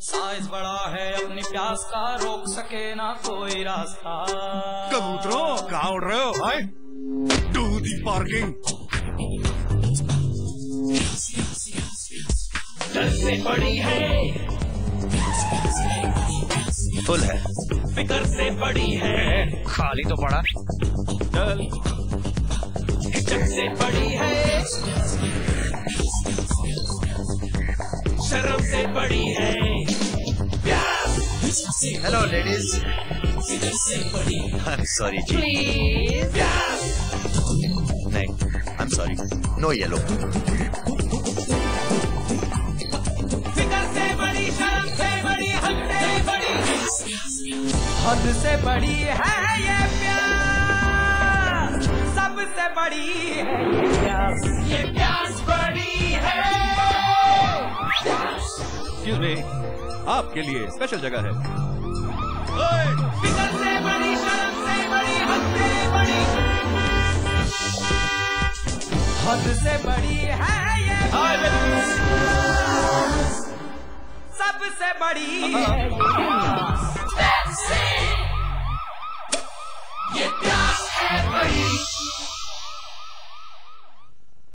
Size बड़ा है अपनी प्यास का, रोक सके ना कोई रास्ता। कबूतरों कहाँ उड़ रहे हो? Hi to the parking. डर से बड़ी है, फुल है, फिकर से बड़ी है, खाली तो पड़ा। हिचक से बड़ी है, शर्म से बड़ी है, hello ladies, I am sorry जी। नहीं, I am sorry, no yellow. फिकर से बड़ी, शर्म से बड़ी, हद से बड़ी, हद से बड़ी है ये प्यास, सबसे बड़ी है ये प्यास बड़ी है। एक्सक्यूज मी, आपके लिए स्पेशल जगह है। फिकर से बड़ी, शर्म से बड़ी, हद से बड़ी, हद से बड़ी है ये प्यास, सबसे बड़ी है।